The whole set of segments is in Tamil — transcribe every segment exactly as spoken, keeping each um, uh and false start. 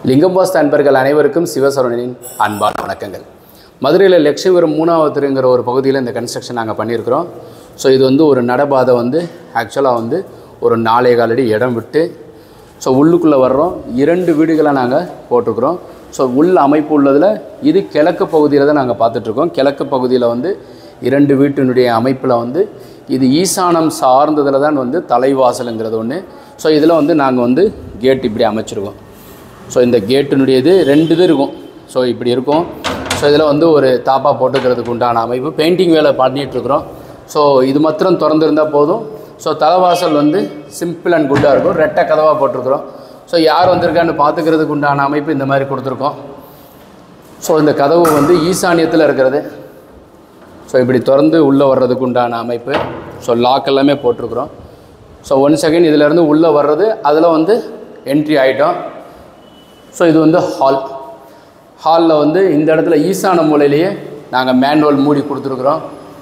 lingamvasthu அன்பர்கள் அனைவருக்கும் சிவசரவணனின் அன்பான வணக்கங்கள். மதுரையில் லட்சுமிபுரம் மூணாவது தெருங்கிற ஒரு பகுதியில் இந்த கன்ஸ்ட்ரக்ஷன் நாங்கள் பண்ணியிருக்கிறோம். ஸோ இது வந்து ஒரு நடபாதை வந்து ஆக்சுவலாக வந்து ஒரு நாலே காலடி இடம் விட்டு ஸோ உள்ளுக்குள்ளே வர்றோம். இரண்டு வீடுகளை நாங்கள் போட்டிருக்கிறோம். ஸோ உள் அமைப்பு உள்ளதில் இது கிழக்கு பகுதியில் தான் நாங்கள் பார்த்துட்ருக்கோம். கிழக்கு பகுதியில் வந்து இரண்டு வீட்டினுடைய அமைப்பில் வந்து இது ஈசானம் சார்ந்ததில் தான் வந்து தலைவாசலுங்கிறது ஒன்று. ஸோ இதில் வந்து நாங்கள் வந்து கேட் இப்படி அமைச்சிருக்கோம். ஸோ இந்த கேட்டினுடையது ரெண்டு இது இருக்கும். ஸோ இப்படி இருக்கும். ஸோ இதில் வந்து ஒரு தாப்பா போட்டுக்கிறதுக்கு உண்டான அமைப்பு பெயிண்டிங் வேலை பண்ணிகிட்ருக்குறோம். ஸோ இது மாத்திரம் திறந்துருந்தால் போதும். ஸோ தலைவாசல் வந்து சிம்பிள் அண்ட் குட்டாக இருக்கும். ரெட்டை கதவாக போட்டிருக்கிறோம். ஸோ யார் வந்திருக்கான்னு பார்த்துக்கிறதுக்கு உண்டான அமைப்பு இந்த மாதிரி கொடுத்துருக்கோம். ஸோ இந்த கதவு வந்து ஈசானியத்தில் இருக்கிறது. ஸோ இப்படி திறந்து உள்ளே வர்றதுக்கு உண்டான அமைப்பு. ஸோ லாக் எல்லாமே போட்டிருக்குறோம். ஸோ ஒன் செகண்ட் இதிலேருந்து உள்ளே வர்றது அதில் வந்து என்ட்ரி ஆகிட்டோம். ஸோ இது வந்து ஹால். ஹாலில் வந்து இந்த இடத்துல ஈசான மூலையிலேயே நாங்கள் மேனுவல் மூடி கொடுத்துருக்குறோம்.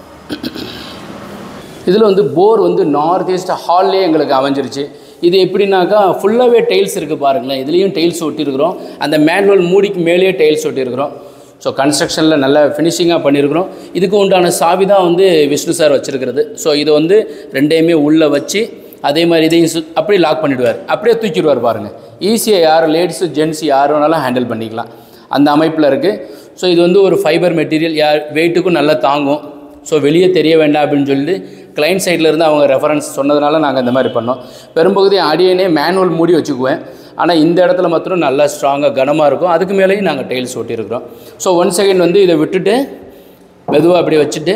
இதில் வந்து போர் வந்து நார்த் ஈஸ்ட் ஹால்லேயே எங்களுக்கு அமைஞ்சிருச்சு. இது எப்படின்னாக்கா ஃபுல்லாகவே டைல்ஸ் இருக்குது பாருங்களேன். இதுலேயும் டைல்ஸ் ஒட்டியிருக்கிறோம். அந்த மேனுவல் மூடிக்கு மேலேயே டைல்ஸ் ஒட்டியிருக்கிறோம். ஸோ கன்ஸ்ட்ரக்ஷனில் நல்ல ஃபினிஷிங்காக பண்ணியிருக்கிறோம். இதுக்கு உண்டான சாவி தான் வந்து விஷ்ணு சார் வச்சுருக்கிறது. ஸோ இதை வந்து ரெண்டையுமே உள்ளே வச்சு அதே மாதிரி இதையும் சு அப்படியே லாக் பண்ணிவிடுவார். அப்படியே தூக்கிடுவார் பாருங்கள். ஈஸியாக யார் லேடிஸு ஜென்ட்ஸ் யார் வேணாலும் ஹேண்டில் பண்ணிக்கலாம். அந்த அமைப்பில் இருக்குது. ஸோ இது வந்து ஒரு ஃபைபர் மெட்டீரியல், யார் வெயிட்டுக்கும் நல்லா தாங்கும். ஸோ வெளியே தெரிய வேண்டாம் அப்படின்னு சொல்லிட்டு கிளைண்ட் சைட்லேருந்து அவங்க ரெஃபரன்ஸ் சொன்னதுனால நாங்கள் இந்த மாதிரி பண்ணோம். பெரும்பகுதி அடியனே மேனுவல் மூடி வச்சுக்குவேன். ஆனால் இந்த இடத்துல மாத்திரம் நல்லா ஸ்ட்ராங்காக கனமாக இருக்கும். அதுக்கு மேலேயும் நாங்கள் டைல்ஸ் ஒட்டியிருக்கிறோம். ஸோ ஒன் செகண்ட் வந்து இதை விட்டுட்டு மெதுவாக அப்படி வச்சுட்டு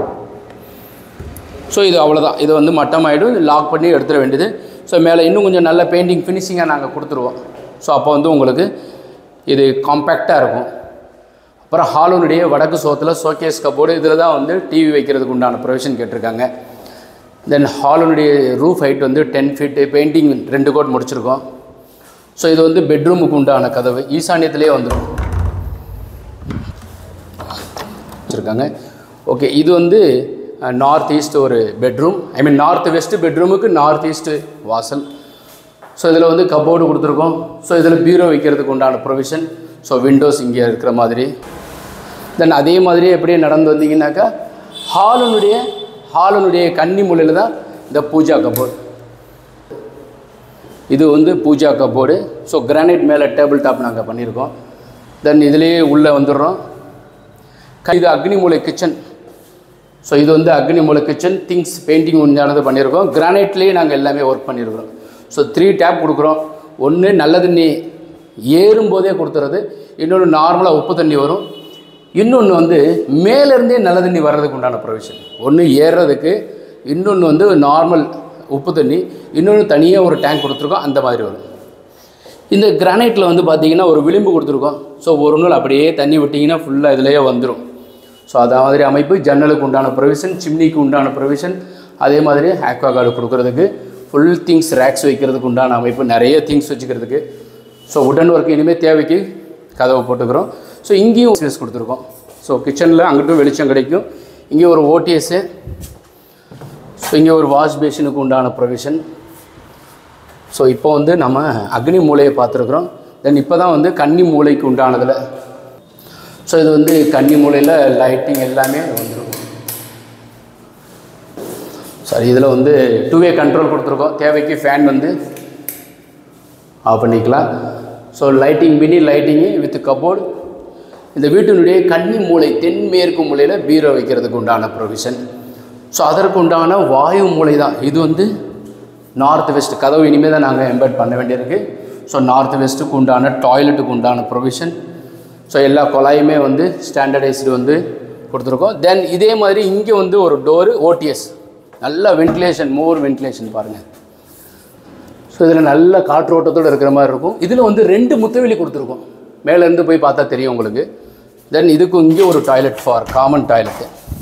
ஸோ இது அவ்வளோதான். இது வந்து மட்டமாகிடும். லாக் பண்ணி எடுத்துட வேண்டியது. ஸோ மேலே இன்னும் கொஞ்சம் நல்ல பெயிண்டிங் ஃபினிஷிங்காக நாங்கள் கொடுத்துருவோம். ஸோ அப்போ வந்து உங்களுக்கு இது காம்பேக்டாக இருக்கும். அப்புறம் ஹாலுனுடைய வடக்கு சோத்தில் ஷோகேஸ் கப்போர்டு. இதில் தான் வந்து டிவி வைக்கிறதுக்கு உண்டான ப்ரொவிஷன் கேட்டிருக்காங்க. தென் ஹாலுனுடைய ரூஃப் ஹைட் வந்து டென் ஃபீட்டு. பெயிண்டிங் ரெண்டு கோட் முடிச்சிருக்கோம். ஸோ இது வந்து பெட்ரூமுக்கு உண்டான கதவு ஈசானியத்திலே வந்துடும் வச்சுருக்காங்க. ஓகே, இது வந்து நார்த் ஈஸ்ட் ஒரு bedroom, I mean north west பெட்ரூமுக்கு நார்த் ஈஸ்ட்டு வாசல். ஸோ இதில் வந்து கப்போர்டு கொடுத்துருக்கோம். ஸோ இதில் பீரோ வைக்கிறதுக்கு உண்டான ப்ரொவிஷன். ஸோ விண்டோஸ் இங்கே இருக்கிற மாதிரி. தென் அதே மாதிரியே எப்படியே நடந்து வந்தீங்கன்னாக்கா ஹாலுனுடைய ஹாலுனுடைய கன்னி மூலையில் தான் இந்த பூஜா கப்போர்டு. இது வந்து பூஜா கப்போர்டு. ஸோ கிரானைட் மேலே டேபிள் டாப் நாங்கள் பண்ணியிருக்கோம். தென் இதிலேயே உள்ளே வந்துடுறோம். இது அக்னி மூலை கிச்சன். ஸோ இது வந்து அக்னி மூலை கிச்சன். திங்ஸ் பெயிண்டிங் உண்டானது பண்ணியிருக்கோம். கிரானைட்லேயே நாங்கள் எல்லாமே ஒர்க் பண்ணியிருக்கிறோம். ஸோ த்ரீ டேப் கொடுக்குறோம். ஒன்று நல்ல தண்ணி ஏறும்போதே கொடுத்துறது, இன்னொன்று நார்மலாக உப்பு தண்ணி வரும், இன்னொன்று வந்து மேலேருந்தே நல்ல தண்ணி வர்றதுக்கு உண்டான ப்ரொவிஷன். ஒன்று ஏறுறதுக்கு, இன்னொன்று வந்து நார்மல் உப்பு தண்ணி, இன்னொன்று தனியாக ஒரு டேங்க் கொடுத்துருக்கோம். அந்த மாதிரி வரும். இந்த கிரானைட்டில் வந்து பார்த்திங்கன்னா ஒரு விளிம்பு கொடுத்துருக்கோம். ஸோ ஒரு நாள் அப்படியே தண்ணி விட்டிங்கன்னா ஃபுல்லாக இதிலேயே வந்துடும். ஸோ அதே மாதிரி அமைப்பு. ஜன்னலுக்கு உண்டான ப்ரொவிஷன், சிம்னிக்கு உண்டான ப்ரொவிஷன், அதே மாதிரி ஆக்வா கார்டு கொடுக்குறதுக்கு, ஃபுல் திங்ஸ் ரேக்ஸ் வைக்கிறதுக்கு உண்டான அமைப்பு, நிறைய திங்ஸ் வச்சுக்கிறதுக்கு. ஸோ உடன் ஒர்க் இனிமேல் தேவைக்கு கதவை போட்டுக்கிறோம். ஸோ இங்கேயும் ஸ்பேஸ் கொடுத்துருக்கோம். ஸோ கிச்சனில் அங்கிட்டும் வெளிச்சம் கிடைக்கும். இங்கே ஒரு ஓடிஎஸ்ஸு. ஸோ இங்கே ஒரு வாஷ் பேஷனுக்கு உண்டான ப்ரொவிஷன். ஸோ இப்போ வந்து நம்ம அக்னி மூலையை பார்த்துருக்குறோம். தென் இப்போ தான் வந்து கன்னி மூலைக்கு உண்டானதில். ஸோ இது வந்து கன்னி மூலையில் லைட்டிங் எல்லாமே வந்துடும். சரி, இதில் வந்து டூ வே கண்ட்ரோல் கொடுத்துருக்கோம். தேவைக்கு ஃபேன் வந்து ஆஃப் பண்ணிக்கலாம். So lighting mini lighting with cupboard. இந்த வீட்டினுடைய கன்னி மூலை தென்மேற்கு மூலையில் பீரோ வைக்கிறதுக்கு உண்டான ப்ரொவிஷன். ஸோ அதற்கு உண்டான வாயு மூலை தான் இது. வந்து நார்த் வெஸ்ட் கதவு இனிமேல் தான் நாங்கள் எம்பெட் பண்ண வேண்டியிருக்கு. ஸோ நார்த் வெஸ்ட்டுக்கு உண்டான டாய்லெட்டுக்கு உண்டான ப்ரொவிஷன். ஸோ எல்லா குழாயுமே வந்து ஸ்டாண்டர்டைஸ்டு வந்து கொடுத்துருக்கோம். தென் இதே மாதிரி இங்கே வந்து ஒரு டோரு ஓடிஎஸ். நல்ல வென்டிலேஷன், மோர் வென்டிலேஷன் பாருங்கள். ஸோ இதில் நல்ல காற்றோட்டத்தோடு இருக்கிற மாதிரி இருக்கும். இதில் வந்து ரெண்டு முத்தவெளி கொடுத்துருக்கோம். மேலேருந்து போய் பார்த்தா தெரியும் உங்களுக்கு. தென் இதுக்கு இங்கே ஒரு toilet for common toilet.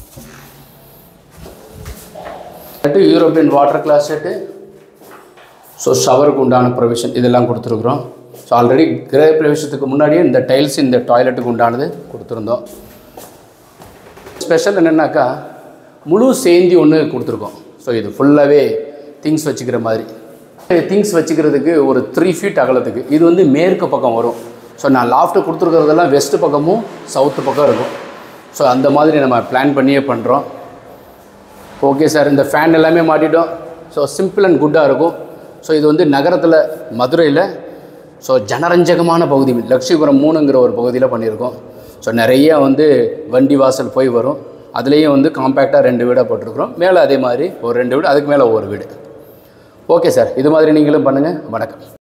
European water closet set. So ஷவருக்கு உண்டான ப்ரொவிஷன் இதெல்லாம் கொடுத்துருக்குறோம். ஸோ ஆல்ரெடி கிரக பிரவேசத்துக்கு முன்னாடியே இந்த டைல்ஸ் இந்த டாய்லெட்டுக்கு உண்டானது கொடுத்துருந்தோம். ஸ்பெஷல் என்னென்னாக்கா முழு சேந்தி ஒன்று கொடுத்துருக்கோம். ஸோ இது ஃபுல்லாகவே திங்ஸ் வச்சுக்கிற மாதிரி. திங்ஸ் வச்சுக்கிறதுக்கு ஒரு த்ரீ ஃபீட் அகலத்துக்கு. இது வந்து மேற்கு பக்கம் வரும். ஸோ நான் லாஃப்ட்டு கொடுத்துருக்கிறதெல்லாம் வெஸ்ட்டு பக்கமும் சவுத்து பக்கம் இருக்கும். ஸோ அந்த மாதிரி நம்ம பிளான் பண்ணியே பண்ணுறோம். ஓகே சார், இந்த ஃபேன் எல்லாமே மாட்டிட்டோம். ஸோ சிம்பிள் அண்ட் குட்டாக இருக்கும். ஸோ இது வந்து நகரத்தில் மதுரையில் ஸோ ஜனரஞ்சகமான பகுதி லட்சுமிபுரம் மூணுங்கிற ஒரு பகுதியில் பண்ணியிருக்கோம். ஸோ நிறைய வந்து வண்டி வாசல் போய் வரும். அதுலேயும் வந்து காம்பேக்டாக ரெண்டு வீடாக போட்டிருக்கிறோம். மேலே அதே மாதிரி ஒரு ரெண்டு வீடு, அதுக்கு மேலே ஒரு வீடு. ஓகே சார், இது மாதிரி நீங்களும் பண்ணுங்கள். வணக்கம்.